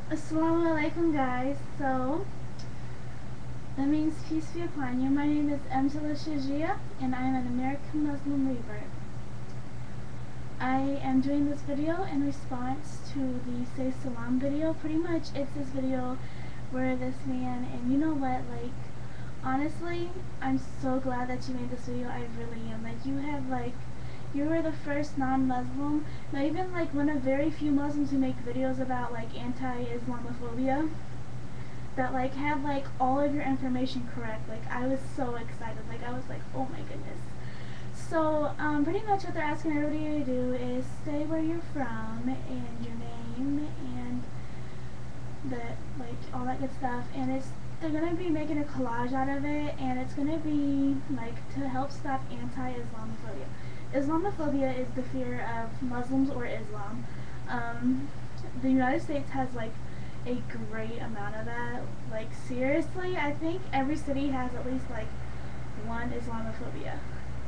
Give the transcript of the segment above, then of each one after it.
As-Salaam Alaikum, guys. So that means peace be upon you. My name is As-Salaam and I am an American Muslim revert. I am doing this video in response to the Say Salam video. Pretty much it's this video where this man, and you know what, like, honestly, I'm so glad that you made this video. I really am. Like, you were the first non-Muslim, not even like one of very few Muslims who make videos about like anti-Islamophobia that like have like all of your information correct. Like, I was so excited. Like, I was like, oh my goodness. So pretty much what they're asking everybody to do is say where you're from and your name and all that good stuff, and they're gonna be making a collage out of it, and it's gonna be like to help stop anti-Islamophobia. Islamophobia is the fear of Muslims or Islam. The United States has like a great amount of that. Like, seriously, I think every city has at least like one Islamophobia.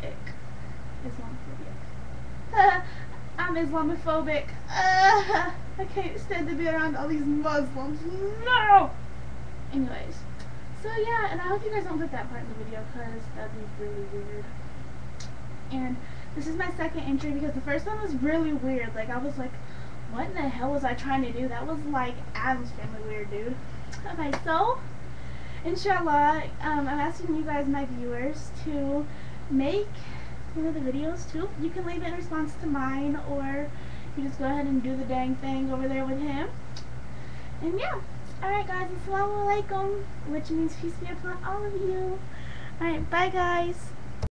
Islamophobia. I'm Islamophobic. I can't stand to be around all these Muslims. No! Anyways, so yeah, and I hope you guys don't put that part in the video because that'd be really weird. And this is my second entry because the first one was really weird. Like, I was like, what in the hell was I trying to do? That was like Adam's Family weird, dude. Okay, so inshallah, I'm asking you guys, my viewers, to make one of the videos too. You can leave it in response to mine, or you just go ahead and do the dang thing over there with him. And yeah, alright guys, As-Salamu Alaikum, which means peace be upon all of you. Alright, bye guys.